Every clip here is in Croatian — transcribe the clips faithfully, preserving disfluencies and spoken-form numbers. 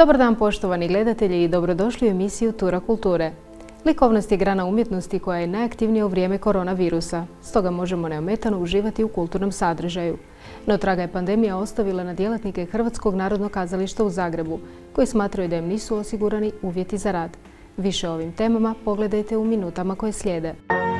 Dobar dan poštovani gledatelji i dobrodošli u emisiju Tura kulture. Likovnost je grana umjetnosti koja je najaktivnija u vrijeme koronavirusa, stoga možemo neometano uživati u kulturnom sadržaju. No traga je pandemija ostavila na djelatnike Hrvatskog narodnog kazališta u Zagrebu, koji smatraju da im nisu osigurani uvjeti za rad. Više o ovim temama pogledajte u minutama koje slijede.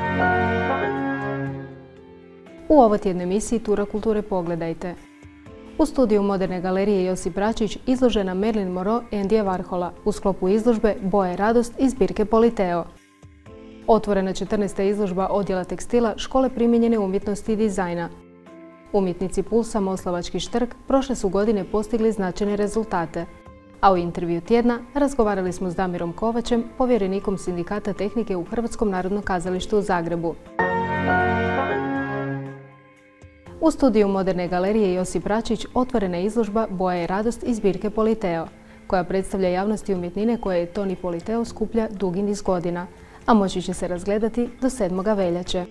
U ovotjednoj emisiji Tura kulture pogledajte. U studiju Moderne galerije Josip Račić izložena Marilyn Monroe i Andyja Warhola u sklopu izložbe Boja i radost iz zbirke Politeo. Otvorena četrnaesta izložba odjela tekstila Škole primijenjene umjetnosti i dizajna. Umjetnici Pulsa Moslavački Štrk prošle su godine postigli značajne rezultate. A u intervju tjedna razgovarali smo s Damirom Kovačem, povjerenikom Sindikata tehnike u Hrvatskom narodnom kazalištu u Zagrebu. U studiju Moderne galerije Josip Račić otvorena je izložba Boja i radost iz zbirke Politeo, koja predstavlja javnosti umjetnine koje je Toni Politeo skuplja dugi niz godina, a moći će se razgledati do sedmoga veljače.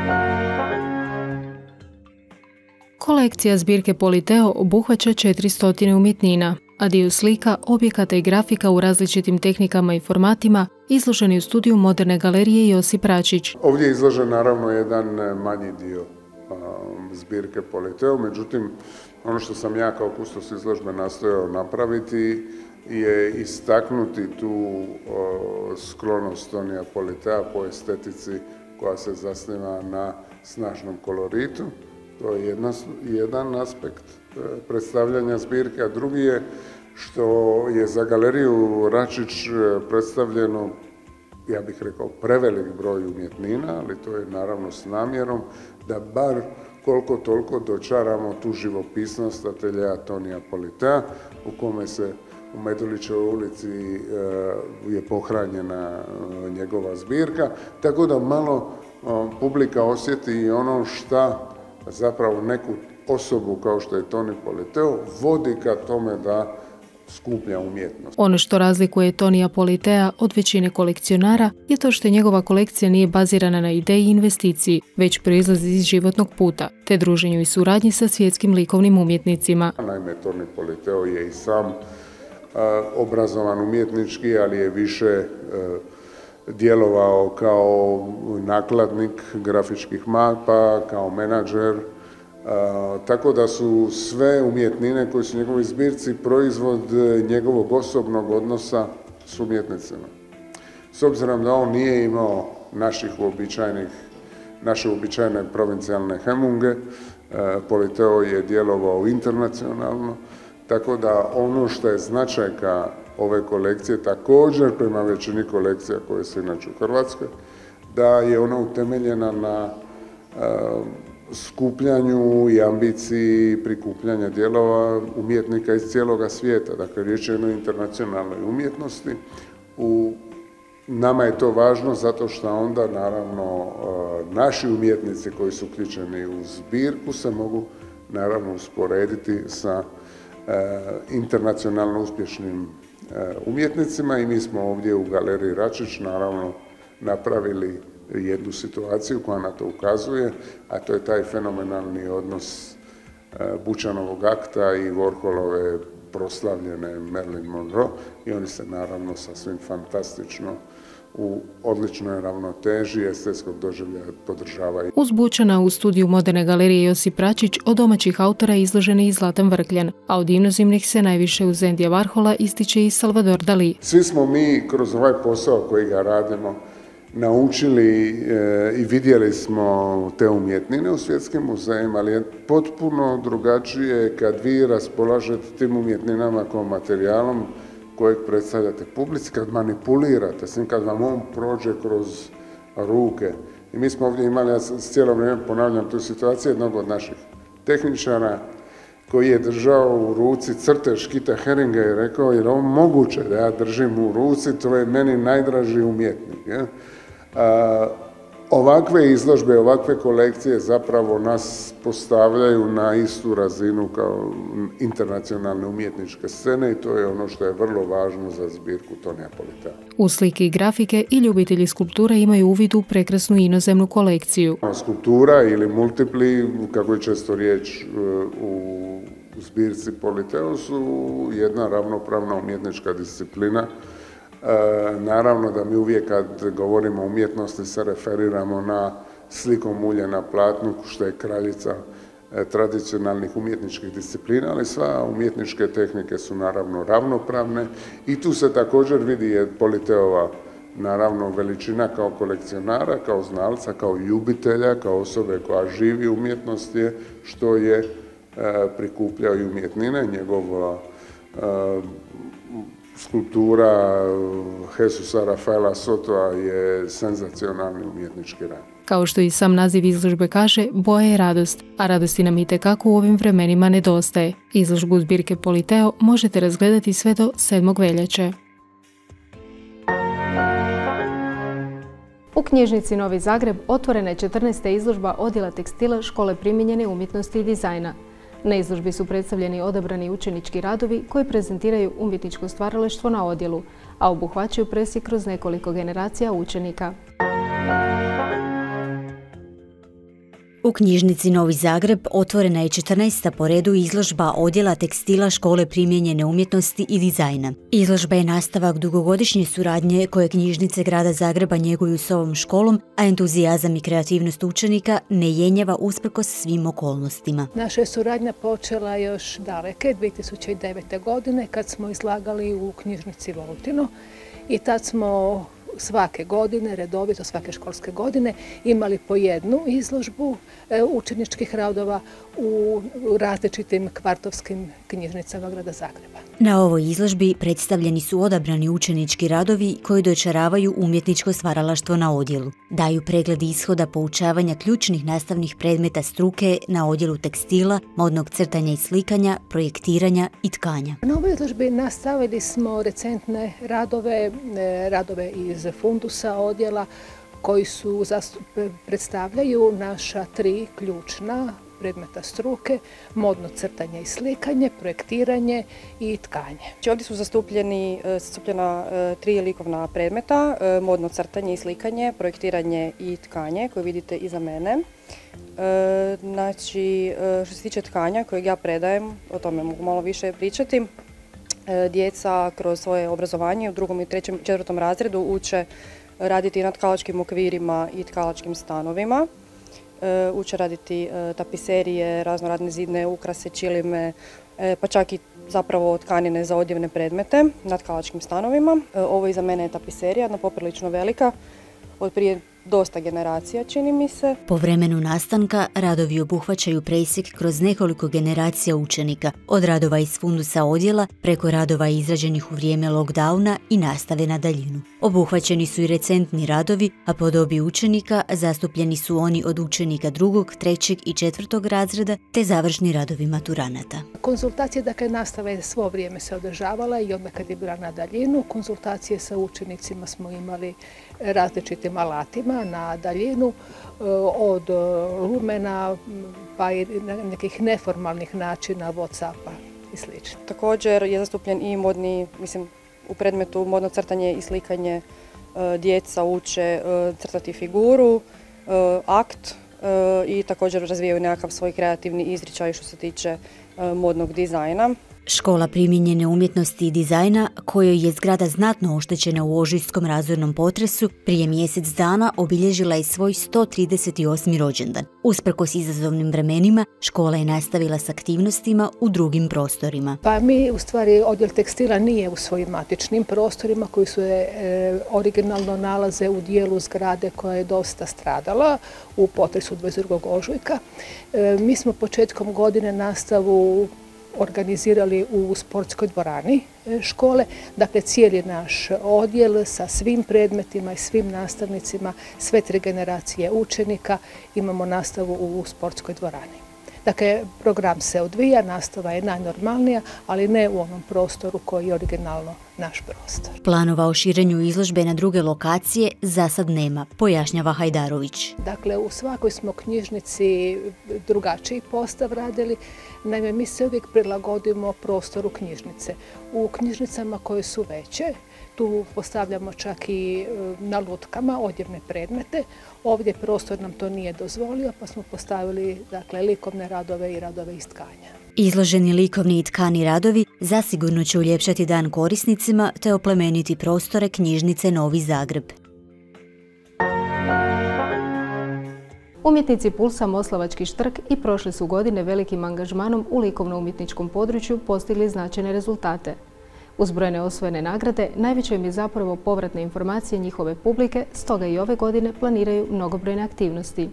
Kolekcija zbirke Politeo obuhvaća četiristo umjetnina, a dio slika, objekata i grafika u različitim tehnikama i formatima izloženi u studiju Moderne galerije Josip Račić. Ovdje je izložen naravno jedan manji dio zbirke Politeo, međutim ono što sam ja kao kustos izložbe nastojao napraviti je istaknuti tu o, sklonost Tonija Politea po estetici koja se zasniva na snažnom koloritu. To je jedna, jedan aspekt predstavljanja zbirke, a drugi je što je za galeriju Račić predstavljeno, ja bih rekao, prevelik broj umjetnina, ali to je naravno s namjerom da bar koliko toliko dočaramo tu živopisnost ateljeja Tonija Politea, u kome se u Medulićevoj ulici je pohranjena njegova zbirka, tako da malo publika osjeti i ono šta zapravo neku osobu kao što je Toni Politeo vodi ka tome da skuplja umjetnost. Ono što razlikuje Tonija Politea od većine kolekcionara je to što njegova kolekcija nije bazirana na ideji i investiciji, već proizlazi iz životnog puta, te druženju i suradnji sa svjetskim likovnim umjetnicima. Naime, Toni Politeo je i sam uh, obrazovan umjetnički, ali je više uh, djelovao kao nakladnik grafičkih mapa, kao menadžer. Uh, tako da su sve umjetnine koje su u njegovoj zbirci proizvod njegovog osobnog odnosa s umjetnicima. S obzirom da on nije imao naših uobičajenih, naše uobičajene provincijalne hemunge, uh, Politeo je djelovao internacionalno, tako da ono što je značajka ove kolekcije također prema većini kolekcija koje su inače u Hrvatskoj, da je ona utemeljena na uh, skupljanju i ambiciji prikupljanja dijelova umjetnika iz cijeloga svijeta. Dakle, riječ je o jednoj internacionalnoj umjetnosti. U nama je to važno zato što onda, naravno, naši umjetnici koji su uključeni u zbirku se mogu, naravno, usporediti sa internacionalno uspješnim umjetnicima i mi smo ovdje u Galeriji Račić, naravno, napravili jednu situaciju koja na to ukazuje, a to je taj fenomenalni odnos Bučanovog akta i Warholove proslavljene Marilyn Monroe i oni se naravno sasvim fantastično u odličnoj ravnoteži estetskog doživljaja podržavaju. Uz Bučana u studiju Moderne galerije Josip Račić od domaćih autora izložen je i Zlatan Vrkljan, a od inozemnih se najviše uz Andyja Warhola ističe i Salvador Dali. Svi smo mi kroz ovaj posao koji ga radimo naučili e, i vidjeli smo te umjetnine u svjetskim muzejima, ali je potpuno drugačije kad vi raspolažete tim umjetninama kao materijalom kojeg predstavljate publici, kad manipulirate, svim kad vam on prođe kroz ruke. I mi smo ovdje imali, ja cijelo vrijeme ponavljam tu situaciju, jednog od naših tehničara koji je držao u ruci crtež Kita Haringa i rekao, jer ovo moguće da ja držim u ruci, to je meni najdraži umjetnik. Ja? A, ovakve izložbe, ovakve kolekcije zapravo nas postavljaju na istu razinu kao internacionalne umjetničke scene i to je ono što je vrlo važno za zbirku Tonija Politea. U slike i grafike i ljubitelji skulpture imaju uvid u prekrasnu inozemnu kolekciju. Skulptura ili multipli, kako je često riječ u zbirci Politeo su jedna ravnopravna umjetnička disciplina. Naravno da mi uvijek kad govorimo o umjetnosti se referiramo na slikom ulje na platnu, što je kraljica tradicionalnih umjetničkih disciplina, ali sva umjetničke tehnike su naravno ravnopravne i tu se također vidi Politeova naravno veličina kao kolekcionara, kao znalca, kao ljubitelja, kao osobe koja živi umjetnost je što je prikupljao i umjetnine. Njegova skulptura Jesusa Rafaela Sotoa je senzacionalni umjetnički rad. Kao što i sam naziv izložbe kaže, boja je radost, a radosti nam itekako u ovim vremenima nedostaje. Izložbu zbirke Politeo možete razgledati sve do sedmog veljače. U knjižnici Novi Zagreb otvorena je četrnaesta izložba odjela tekstila Škole primijenjene umjetnosti i dizajna. Na izložbi su predstavljeni odabrani učenički radovi koji prezentiraju umjetničko stvaralaštvo na odjelu, a obuhvaćaju presjek kroz nekoliko generacija učenika. U knjižnici Novi Zagreb otvorena je četrnaesta po redu izložba odjela tekstila Škole primijenjene umjetnosti i dizajna. Izložba je nastavak dugogodišnje suradnje koje knjižnice grada Zagreba njeguju s ovom školom, a entuzijazam i kreativnost učenika ne jenjava usprkos svim okolnostima. Naša je suradnja počela još daleke dvije tisuće devete. godine kad smo izlagali u knjižnici Voltino i tad smo svake godine, redovito svake školske godine, imali po jednu izložbu učeničkih radova u različitim kvartovskim knjižnicama grada Zagreba. Na ovoj izložbi predstavljeni su odabrani učenički radovi koji dočaravaju umjetničko stvaralaštvo na odjelu. Daju pregled ishoda poučavanja ključnih nastavnih predmeta struke na odjelu tekstila, modnog crtanja i slikanja, projektiranja i tkanja. Na ovoj izložbi nastavili smo recentne radove, radove iz fundusa odjela koji su predstavljaju naša tri ključna predmeta struke, modno crtanje i slikanje, projektiranje i tkanje. Ovdje su zastupljeni, zastupljena tri likovna predmeta, modno crtanje i slikanje, projektiranje i tkanje, koje vidite iza mene. Znači, što se tiče tkanja kojeg ja predajem, o tome mogu malo više pričati, djeca kroz svoje obrazovanje u drugom i trećem, četvrtom razredu uče raditi na tkalačkim okvirima i tkalačkim stanovima. Uče raditi tapiserije, raznorazne zidne ukrase, čilime, pa čak i zapravo tkanine za odjevne predmete na tkalačkim stanovima. Ovo iza mene je tapiserija, jedna poprilično velika, od prije dosta generacija, čini mi se. Po vremenu nastanka radovi obuhvaćaju presjek kroz nekoliko generacija učenika, od radova iz fundusa odjela preko radova izrađenih u vrijeme lockdowna i nastave na daljinu. Obuhvaćeni su i recentni radovi, a po dobi učenika zastupljeni su oni od učenika drugog, trećeg i četvrtog razreda te završni radovi maturanata. Konzultacije, dakle, nastava je svo vrijeme se održavala i onda kad je bila na daljinu, konzultacije sa učenicima smo imali različitim alatima na daljinu, od lumena pa i nekih neformalnih načina Whatsappa i sl. Također je zastupljen i modni, mislim, u predmetu modno crtanje i slikanje djeca uče crtati figuru, akt i također razvijaju nekakav svoj kreativni izričaj što se tiče modnog dizajna. Škola primijenjene umjetnosti i dizajna, kojoj je zgrada znatno oštećena u ožujskom razornom potresu, prije mjesec dana obilježila je svoj sto trideset osmi rođendan. Usprkos izazovnim vremenima, škola je nastavila s aktivnostima u drugim prostorima. Pa mi, u stvari, odjel tekstila nije u svojim matičnim prostorima koji su e, originalno nalaze u dijelu zgrade koja je dosta stradala u potresu dvadeset drugog ožujka. E, mi smo početkom godine nastavu organizirali u sportskoj dvorani škole, dakle cijeli naš odjel sa svim predmetima i svim nastavnicima, sve tri generacije učenika imamo nastavu u sportskoj dvorani. Dakle, program se odvija, nastava je najnormalnija, ali ne u onom prostoru koji je originalno naš prostor. Planova o širenju izložbe na druge lokacije za sad nema, pojašnjava Hajdarović. Dakle, u svakoj smo knjižnici drugačiji postav radili. Naime, mi se uvijek prilagodimo prostoru knjižnice. U knjižnicama koje su veće, tu postavljamo čak i na lutkama odjevne predmete. Ovdje prostor nam to nije dozvolio, pa smo postavili, dakle, likovne radove i radove iz tkanja. Izloženi likovni i tkani radovi zasigurno će uljepšati dan korisnicima te oplemeniti prostore knjižnice Novi Zagreb. Umjetnici Pulsa Moslavački Štrk i prošle su godine velikim angažmanom u likovno-umjetničkom području postigli značajne rezultate. Uz brojne osvojene nagrade, najveće im je zapravo povratne informacije njihove publike, stoga i ove godine planiraju mnogobrojne aktivnosti.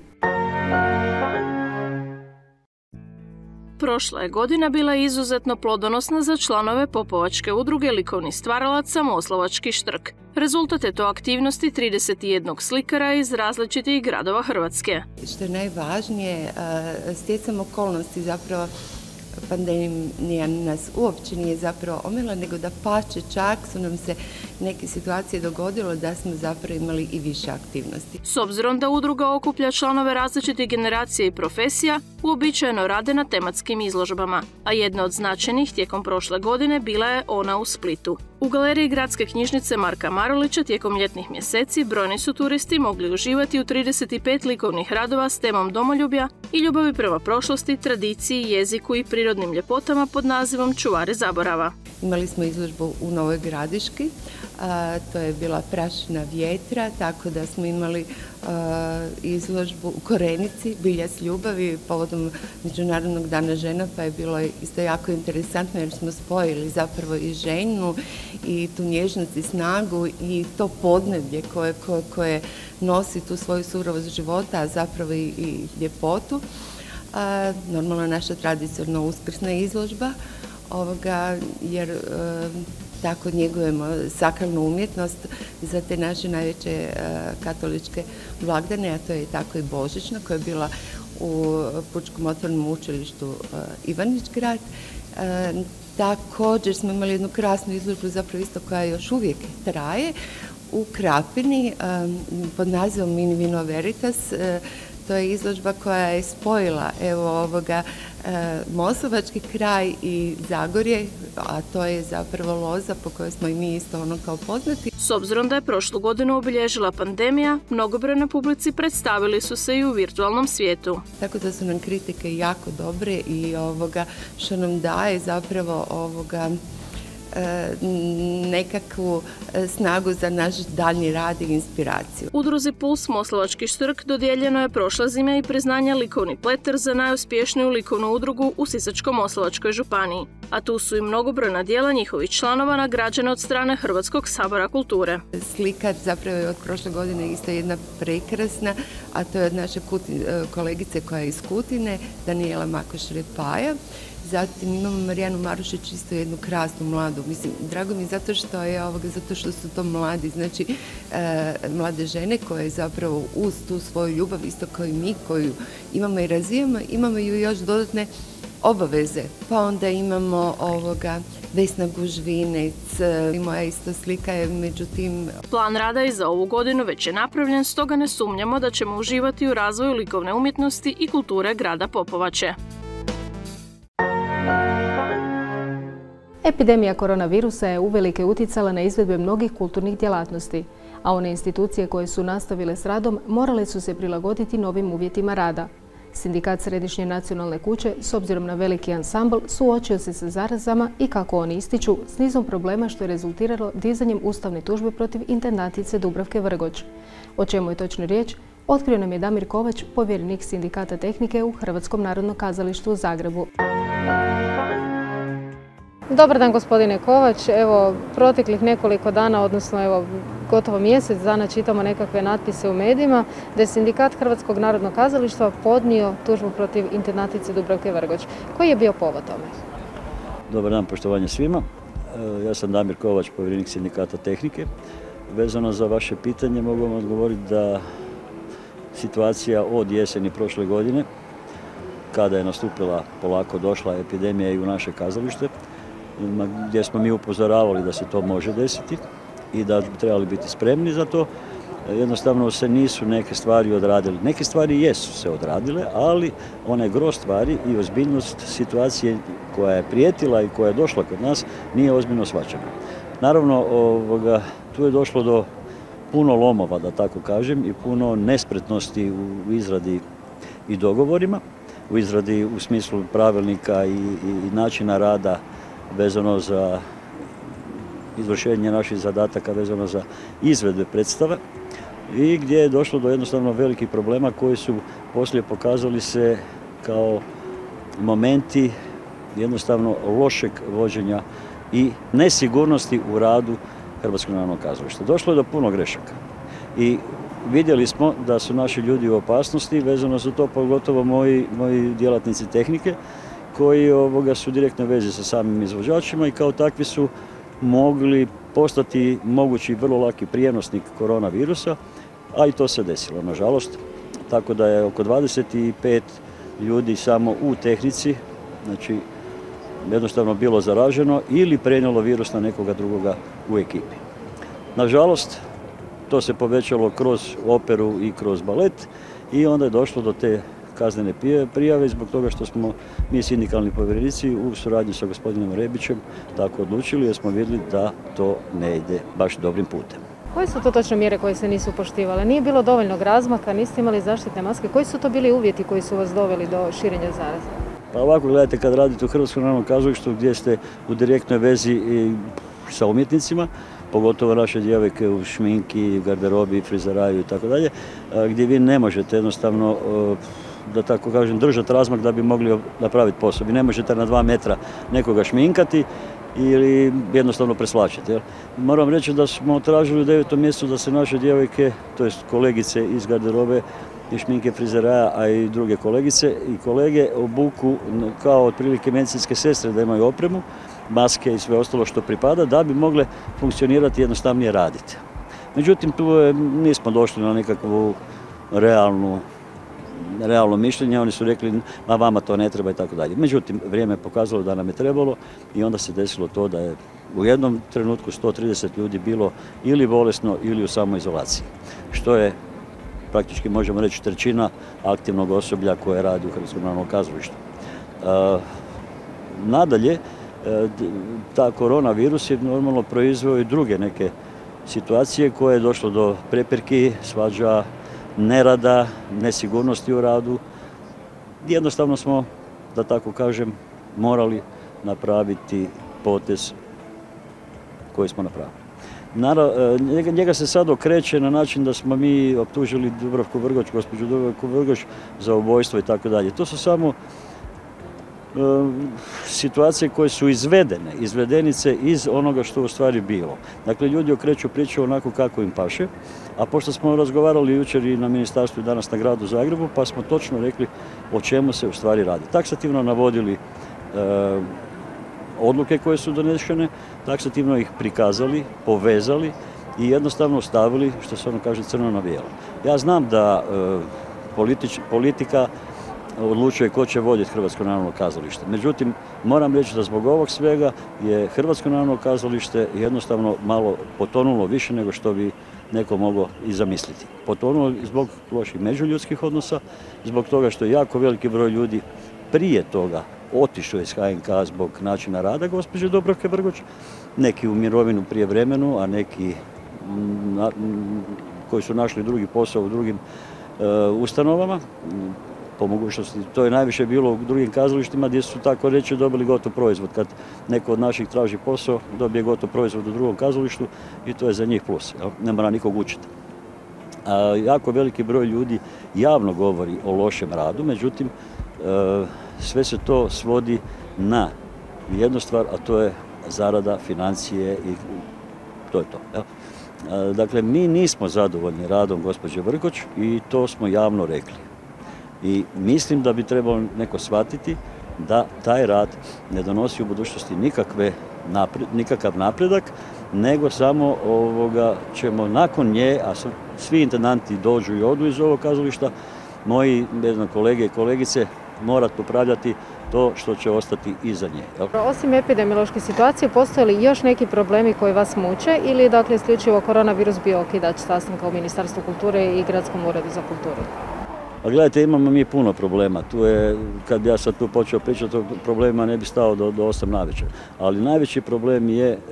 Prošla je godina bila izuzetno plodonosna za članove Popovačke udruge likovnih stvaralaca Moslavački Štrk. Rezultat je to aktivnosti trideset jedan slikara iz različitih gradova Hrvatske. Što je najvažnije, stjecam okolnosti zapravo pandemija nas uopće nije zapravo omela, nego da pače čak su nam se neke situacije dogodilo da smo zapravo imali i više aktivnosti. S obzirom da udruga okuplja članove različitih generacija i profesija, uobičajeno rade na tematskim izložbama, a jedna od značajnih tijekom prošle godine bila je ona u Splitu. U galeriji Gradske knjižnice Marka Marulića tijekom ljetnih mjeseci brojni su turisti mogli uživati u trideset pet likovnih radova s temom domoljublja i ljubavi prema prošlosti, tradiciji, jeziku i prirodnim ljepotama pod nazivom Čuvari zaborava. Imali smo izložbu u Novoj Gradiški, a, to je bila Prašina vjetra, tako da smo imali a, izložbu u Korenici, Biljas ljubavi, povodom Međunarodnog dana žena, pa je bilo isto jako interesantno jer smo spojili zapravo i ženu i tu nježnost i snagu i to podneblje koje, koje, koje nosi tu svoju surovost života, a zapravo i, i ljepotu. A, normalno naša tradicionalna uskrsna izložba, ovoga, jer e, tako njegujemo sakralnu umjetnost za te naše najveće e, katoličke blagdane, a to je tako i božićna koja je bila u Pučkom otvorenom učilištu e, Ivanić grad. E, također smo imali jednu krasnu izložbu, zapravo isto koja još uvijek traje, u Krapini e, pod nazivom Mini Vino Veritas. E, To je izložba koja je spojila evo ovoga e, Moslavački kraj i Zagorje, a to je zapravo loza po kojoj smo i mi isto ono kao poznati. S obzirom da je prošlu godinu obilježila pandemija, mnogobrojne publici predstavili su se i u virtualnom svijetu. Tako da su nam kritike jako dobre i ovoga što nam daje zapravo ovoga nekakvu snagu za naš daljnji rad i inspiraciju. Udruzi Puls Moslavački Štrk dodijeljeno je prošle zime i priznanje Likovni pleter za najuspješniju likovnu udrugu u Sisačko-moslavačkoj županiji, a tu su i mnogobrojna djela njihovih članova nagrađena od strane Hrvatskog sabora kulture. Slika zapravo je od prošle godine isto jedna prekrasna, a to je od naše kolegice koja je iz Kutine, Danijela Makoš-Repaja. Zatim imamo Marijanu Marušić, isto jednu krasnu mladu. Mislim, drago mi je zato što je ovoga, zato što su to mladi, znači e, mlade žene koje zapravo uz tu svoju ljubav, isto kao i mi, koju imamo i razvijamo, imamo ju još dodatne obaveze. Pa onda imamo ovoga Vesna Gužvinec, i moja isto slika je međutim... Plan rada i za ovu godinu već je napravljen, stoga ne sumnjamo da ćemo uživati u razvoju likovne umjetnosti i kulture grada Popovače. Epidemija koronavirusa je uvelike utjecala na izvedbe mnogih kulturnih djelatnosti, a one institucije koje su nastavile s radom morale su se prilagoditi novim uvjetima rada. Sindikat Središnje nacionalne kuće, s obzirom na veliki ansambl, suočio se sa zarazama i, kako oni ističu, s nizom problema što je rezultiralo dizanjem ustavne tužbe protiv intendantice Dubravke Vrgoč. O čemu je točno riječ, otkrio nam je Damir Kovač, povjerenik Sindikata tehnike u Hrvatskom narodnom kazalištu u Zagrebu. Dobar dan, gospodine Kovač. Evo, proteklih nekoliko dana, odnosno evo, gotovo mjesec dana čitamo nekakve natpise u medijima da je Sindikat Hrvatskog narodnog kazališta podnio tužbu protiv intendantice Dubravke Vrgoč. Koji je bio povod tome? Dobar dan, poštovanje svima. Ja sam Damir Kovač, povjerenik Sindikata tehnike. Vezano za vaše pitanje mogu vam odgovoriti da situacija od jeseni prošle godine, kada je nastupila, polako došla epidemija i u naše kazalište, gdje smo mi upozoravali da se to može desiti i da bi trebali biti spremni za to. Jednostavno se nisu neke stvari odradile. Neke stvari jesu se odradile, ali one gro stvari i ozbiljnost situacije koja je prijetila i koja je došla kod nas nije ozbiljno shvaćena. Naravno, ovoga, tu je došlo do puno lomova, da tako kažem, i puno nespretnosti u izradi i dogovorima. u izradi u smislu pravilnika i, i načina rada vezano za izvršenje naših zadataka, vezano za izvedbe predstave i gdje je došlo do jednostavno velikih problema koji su poslije pokazali se kao momenti jednostavno lošeg vođenja i nesigurnosti u radu Hrvatskog narodnog kazališta. Došlo je do puno grešaka i vidjeli smo da su naši ljudi u opasnosti, vezano za to pogotovo moji, moji djelatnici tehnike koji ovoga, su u direktnoj vezi sa samim izvođačima i kao takvi su mogli postati mogući vrlo laki prijenosnik koronavirusa, a i to se desilo, nažalost. Tako da je oko dvadeset pet ljudi samo u tehnici, znači jednostavno bilo zaraženo ili prenijelo virus na nekoga drugoga u ekipi. Nažalost, to se povećalo kroz operu i kroz balet i onda je došlo do te kaznene prijave zbog toga što smo mi sindikalni povjerenici u suradnji sa gospodinom Rebićem tako odlučili jer smo vidjeli da to ne ide baš dobrim putem. Koje su to točno mjere koje se nisu poštivale? Nije bilo dovoljnog razmaka, niste imali zaštitne maske. Koji su to bili uvjeti koji su vas doveli do širenja zaraze? Pa ovako gledajte, kad radite u Hrvatskom narodnom kazalištu gdje ste u direktnoj vezi i sa umjetnicima, pogotovo naše djevojke u šminki, garderobi, frizeraju i tako dalje, gdje vi ne možete jednostavno, da tako kažem, držati razmak da bi mogli napraviti posao. Vi ne možete na dva metra nekoga šminkati ili jednostavno preslačiti. Jel? Moram reći da smo tražili u devetom mjesecu da se naše djevojke, to jest kolegice iz garderobe i šminke, frizeraja, a i druge kolegice i kolege obuku kao otprilike medicinske sestre, da imaju opremu, maske i sve ostalo što pripada, da bi mogle funkcionirati i jednostavnije raditi. Međutim, tu je, nismo došli na nekakvu realnu, realno mišljenje, oni su rekli, ma vama to ne treba i tako dalje. Međutim, vrijeme je pokazalo da nam je trebalo i onda se desilo to da je u jednom trenutku sto trideset ljudi bilo ili bolesno ili u samoizolaciji, što je praktički možemo reći trećina aktivnog osoblja koje radi u Hrvatskom narodnom kazalištu. E, nadalje, e, ta koronavirus je normalno proizveo i druge neke situacije koje je došlo do prepirki, svađa, nerada, nesigurnosti u radu. Jednostavno smo, da tako kažem, morali napraviti potez koji smo napravili. Naravno, njega se sad okreće na način da smo mi optužili Dubravku Vrgoč, gospođu Dubravku Vrgoč za ubojstvo i tako dalje. To su samo e, situacije koje su izvedene, izvedenice iz onoga što u stvari bilo. Dakle, ljudi okreću priču onako kako im paše, a pošto smo razgovarali jučer i na ministarstvu i danas na gradu Zagrebu, pa smo točno rekli o čemu se u stvari radi. Taksativno navodili e, odluke koje su donešene, taksativno ih prikazali, povezali i jednostavno stavili, što se ono kaže, crno na bijelo. Ja znam da e, politič, politika odlučuje ko će voditi Hrvatsko narodno kazalište. Međutim, moram reći da zbog ovog svega je Hrvatsko narodno kazalište jednostavno malo potonulo više nego što bi neko moglo i zamisliti. Potonulo zbog loših međuljudskih odnosa, zbog toga što je jako veliki broj ljudi prije toga otišao iz H N K zbog načina rada gospođe Dubravke Vrgoč, neki u mirovinu prije vremenu, a neki na, koji su našli drugi posao u drugim e, ustanovama, po mogućnosti. To je najviše bilo u drugim kazalištima gdje su tako reći dobili gotov proizvod. Kad neko od naših traži posao, dobije gotov proizvod u drugom kazalištu i to je za njih plus. Jel? Ne mora nikog učiti. A, jako veliki broj ljudi javno govori o lošem radu, međutim, e, sve se to svodi na jednu stvar, a to je zarada, financije i to je to. Jel? Dakle, mi nismo zadovoljni radom gospođe Vrgoč i to smo javno rekli. I mislim da bi trebalo neko shvatiti da taj rad ne donosi u budućnosti nikakve napred, nikakav napredak, nego samo ovoga ćemo nakon nje, a svi intendanti dođu i odu iz ovog kazališta, moji ne znam, kolege i kolegice morati popravljati to što će ostati iza nje. Jel? Osim epidemiološke situacije, postoje li još neki problemi koji vas muče ili dakle isključivo koronavirus bio okidač sastanka u Ministarstvu kulture i Gradskom uredu za kulturu? A gledajte, imamo mi puno problema. Tu je, kad bi ja sad tu počeo pričati o problemima, ne bi stao do, do osam navečer. Ali najveći problem je e,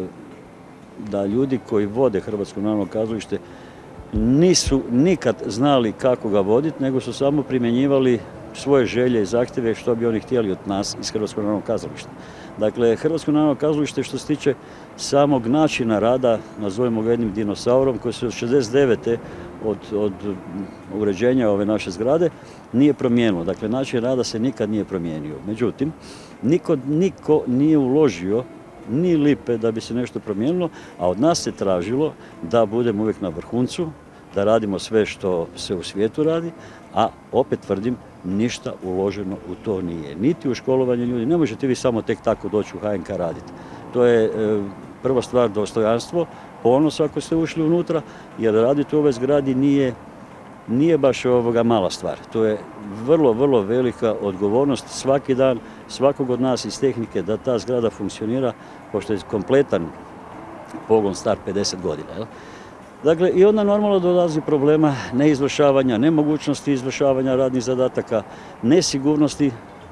da ljudi koji vode Hrvatsko narodno kazalište nisu nikad znali kako ga voditi, nego su samo primjenjivali svoje želje i zahtjeve što bi oni htjeli od nas iz Hrvatskog narodnog kazališta. Dakle, Hrvatsko narodno kazalište što se tiče samog načina rada, nazovemo ga jednim dinosaurom koji se od šezdeset devete od, od uređenja ove naše zgrade nije promijenilo. Dakle, način rada se nikad nije promijenio. Međutim, niko, niko nije uložio ni lipe da bi se nešto promijenilo, a od nas se tražilo da budemo uvijek na vrhuncu, da radimo sve što se u svijetu radi, a opet tvrdim, ništa uloženo u to nije. Niti u školovanje ljudi, ne možete vi samo tek tako doći u H N K raditi. To je e, prva stvar dostojanstvo, ponos ako ste ušli unutra, jer raditi u ovoj zgradi nije, nije baš ovoga mala stvar. To je vrlo, vrlo velika odgovornost svaki dan, svakog od nas iz tehnike da ta zgrada funkcionira, pošto je kompletan pogon star pedeset godina. Jel? Dakle, i onda normalno dolazi problema neizvršavanja, nemogućnosti izvršavanja radnih zadataka, nesigurnosti.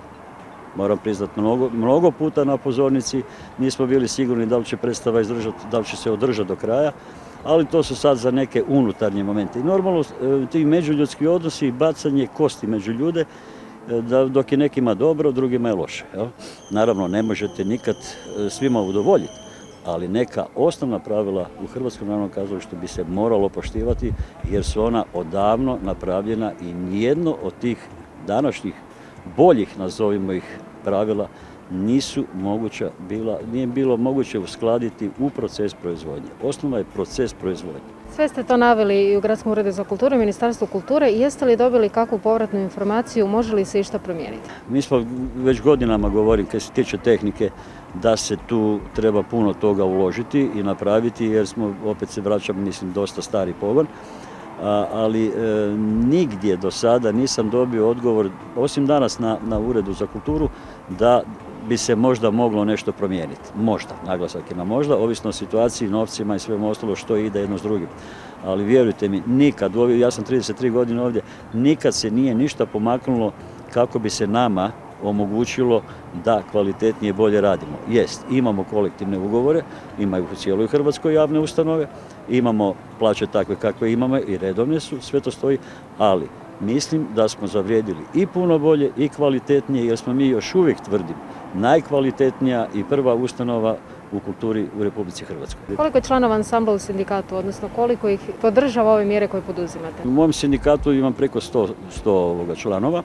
Moram priznati, mnogo, mnogo puta na pozornici nismo bili sigurni da li će predstava izdržati, da li će se održati do kraja, ali to su sad za neke unutarnje momente. I normalno ti međuljudski odnosi i bacanje kosti među ljude, da dok je nekima dobro, drugima je loše. Jel? Naravno, ne možete nikad svima udovoljiti, ali neka osnovna pravila u Hrvatskom narodnom kazalištu bi se moralo poštivati jer su ona odavno napravljena i nijedno od tih današnjih boljih, nazovimo ih, pravila nisu moguća bila, nije bilo moguće uskladiti u proces proizvodnje. Osnova je proces proizvodnje. Sve ste to naveli i u Gradskom uredu za kulturu i Ministarstvu kulture. Jeste li dobili kakvu povratnu informaciju, može li se išta promijeniti? Mi smo već godinama govorili, kad se tiče tehnike, da se tu treba puno toga uložiti i napraviti, jer smo, opet se vraćam, mislim, dosta stari pogon. A, ali e, nigdje do sada nisam dobio odgovor, osim danas na, na Uredu za kulturu, da bi se možda moglo nešto promijeniti. Možda, naglasak je na možda, ovisno o situaciji, novcima i svemu ostalo što ide jedno s drugim. Ali vjerujte mi, nikad, ja sam trideset tri godine ovdje, nikad se nije ništa pomaknulo kako bi se nama omogućilo da kvalitetnije bolje radimo. Jest, imamo kolektivne ugovore, imaju u cijeloj Hrvatskoj javne ustanove, imamo plaće takve kakve imamo i redovne su, sve to stoji, ali mislim da smo zavrijedili i puno bolje i kvalitetnije, jer smo mi još uvijek, tvrdim, najkvalitetnija i prva ustanova u kulturi u Republici Hrvatskoj. Koliko je članova ansambla u sindikatu, odnosno koliko ih podržava ove mjere koje poduzimate? U mom sindikatu imam preko sto, sto članova.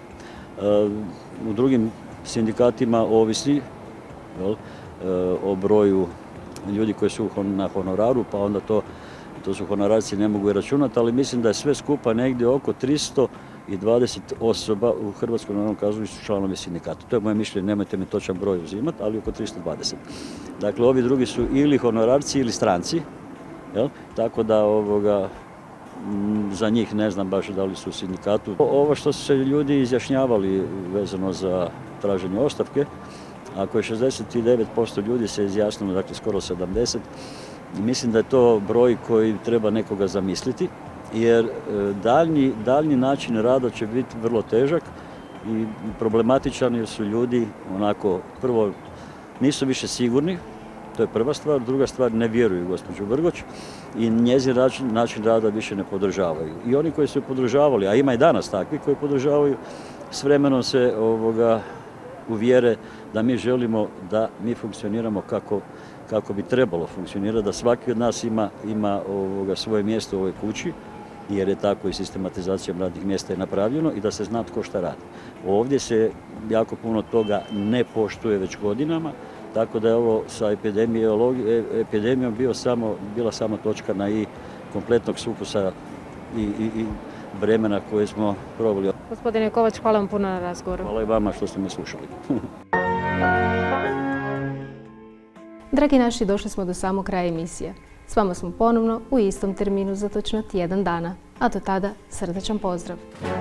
U drugim sindikatima ovisi jel, o broju ljudi koji su na honoraru, pa onda to, to su honorarci, ne mogu i računati, ali mislim da je sve skupa negdje oko tristo dvadeset osoba u Hrvatskom narodnom kazalištu članovi sindikata. To je moje mišljenje, nemojte mi točan broj uzimati, ali oko tristo dvadeset. Dakle, ovi drugi su ili honorarci ili stranci, jel? Tako da ovoga, za njih ne znam baš da li su u sindikatu. Ovo što su se ljudi izjašnjavali vezano za traženje ostavke, ako je šezdeset devet posto ljudi se izjasnilo, dakle skoro sedamdeset, mislim da je to broj koji treba nekoga zamisliti, jer daljnji, daljnji način rada će biti vrlo težak i problematičan jer su ljudi onako, prvo, nisu više sigurni, to je prva stvar, druga stvar, ne vjeruju gospođu Vrgoč i njezin način, način rada više ne podržavaju. I oni koji su podržavali, a ima i danas takvi koji podržavaju, s vremenom se ovoga, uvjere da mi želimo da mi funkcioniramo kako, kako bi trebalo funkcionirati, da svaki od nas ima, ima ovoga, svoje mjesto u ovoj kući, jer je tako i sistematizacijom radnih mjesta je napravljeno i da se zna tko šta radi. Ovdje se jako puno toga ne poštuje već godinama, tako da je ovo sa epidemijom bio samo, bila samo točka na i kompletnog sukusa i, i, i vremena koje smo proveli. Gospodine Kovač, hvala vam puno na razgovoru. Hvala i vama što ste me slušali. Dragi naši, došli smo do samog kraja emisije. S vama smo ponovno u istom terminu za točno tjedan dana, a do tada srdačan pozdrav.